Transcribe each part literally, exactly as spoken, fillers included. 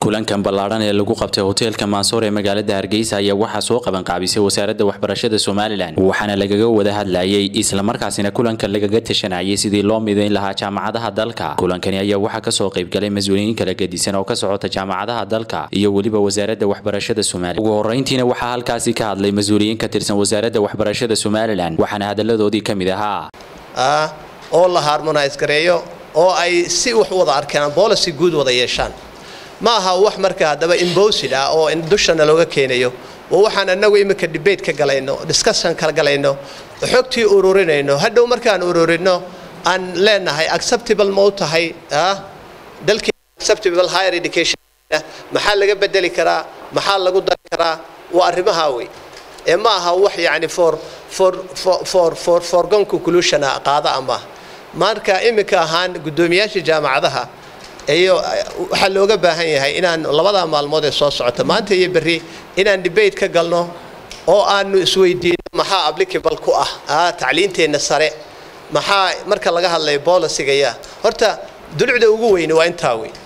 kulankan ballaaran ee lagu qabtay hoteelka Mansour ee magaalada Hargeysa ayaa waxa soo qaban qaabisay wasaaradda waxbarashada Soomaaliland waxaana lagaga wada hadlayay isla markaasina kulanka lagaga tashanayay sidii loo mideyn lahaa jaamacadaha dalka. Kulankani ayaa waxa ka soo qayb galay mas'uuliyiin kala gedisan oo ka socota jaamacadaha dalka iyo waliba wasaaradda waxbarashada Soomaaliland. Ugu horeyntiina waxa halkaasi ka hadlay mas'uuliyiin ka tirsan wasaaradda waxbarashada Soomaaliland waxaana hadaladoodii kamid ahaa ah oo la harmonize gareeyo oo ay si wax wada arkaan policy guud wada yeeshaan. ما ها wax marka hadaba imposed ah oo indushana looga keenayo oo waxaan anagu imika debate ka galayno discussion kala galayno xogtii ururinayno hadhow markaan ururino aan leenahay acceptable ma tahay ah dalka acceptable higher education maxaa laga bedeli karaa maxaa lagu dari karaa waa arrimaha way ee ma aha wax yaani for for for for for gon conclusion qaada ama marka imika ahaan gudoomiyaasha jaamacadaha ayo waxa looga baahan yahay inaan labada maalmood ee soo socota maanta iyo bari inaan debate ka galno oo aanu isweydiino maxaa applicable ku ah ah tacliinteena sare maxaa marka laga hadlayo policy-ga horta dulucda ugu weyn waa intaa weey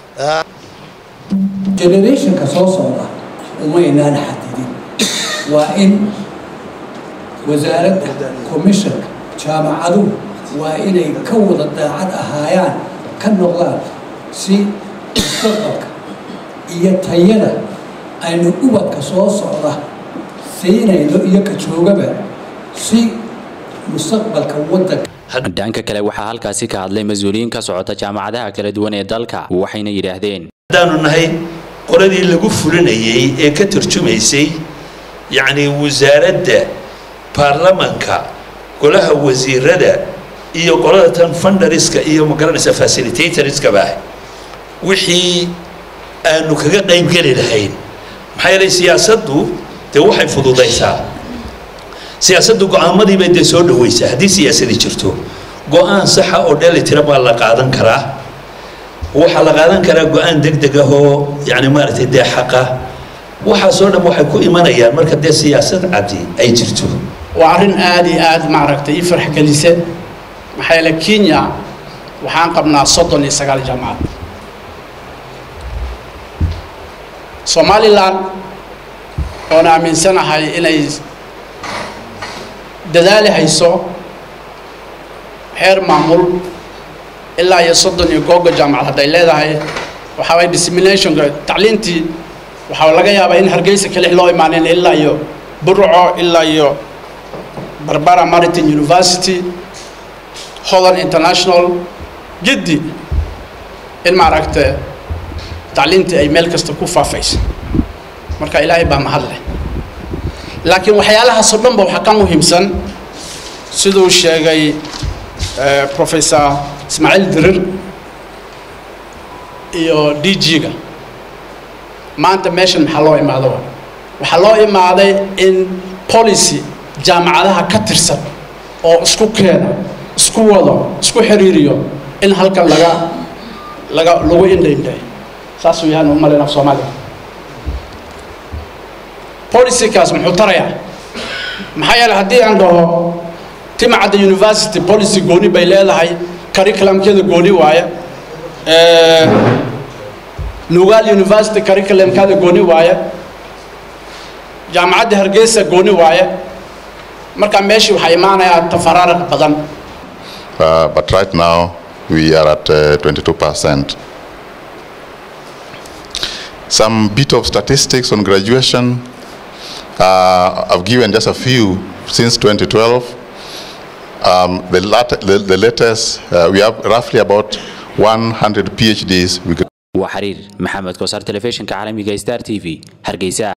generation ka soo socda uma inaan xadidin waa in wasaaradda commission jaamacadu waa inay ka wada daacad ahaayaan ka noqdaan si mustaqbalka iyo tayada aynu ubadka soo socda siinayno iyo ka joogaba si mustaqbalka waddanka. dhanka kale waxaa halkaasi ka hadlay mas'uuliyiin ka socota jaamacadaha kala duwan ee dalka waxayna yiraahdeen haddaanu nahay qoladii lagu fulinayay ee ka turjumaysay yacni wasaaradda baarlamanka golaha wasiirada iyo qolada tan funderska iyo magaranaysa facilitatorska baa wixii aanu kaga qayb gali lahayn maxay leeyahay siyaasaddu de waxay fududaysaa siyaasaddu go'aamadii bay de soo dhawaysaa haddii siyaasadi jirto go'aan sax ah oo dheelitiran baa la qaadan karaa waxa la qaadan karaa go'aan degdeg ah oo yacni maaragtay dee xaqa waxaasoo dhan waxay ku imanayaan marka dee siyaasad caddi ay jirto waa arrin aad iyo aad maaragtay ii farx gelisa maxaa yeelay Kenya waxaan qabnaa soddon iyo sagaal jaamacad Somaliland oo aaminsanahay inay dadaali hayso heer maamul ilaa iyo soddon iyo googo jaamacad haday leedahay waxa way dissemination tacliintii waxa laga yaabaa in Hargeysa kale loo imaaneen ilaa iyo Burco ilaa iyo Barbara Maritime University Holland International جدي إن ما رأيت تعلمت أي ملك استكوفا فيس مركا إلهي بمحله لكن وحيالها صدام بوحكم مهم سن سيدو الشيء بروفيسور إسماعيل درر يو دي جيجا ما أنت ماشي محلوي مع ذا وحلوي مع ذا إن policy جامعة كترسب أو سكوكينا سكوادو سكو حريريو إن هالك لجا لجا لو إندين ده ساسو يهان هم لنا في الصومالية policy كاس محترية محيال هدي عنده تيم عند university policy جوني بيلاله هاي curriculum كده جوني وايا نوغال university curriculum كده جوني وايا جامعة هرجيسة جوني وايا مركب ماشي وحيمانا تفرارق بدن. Uh, but right now we are at uh, twenty-two percent. Some bit of statistics on graduation. Uh, I've given just a few since twenty twelve. Um, the, lat the, the latest, uh, we have roughly about one hundred PhDs. وحرير محمد كوسار تلفزيون كعالمي Star T V Hargeysa.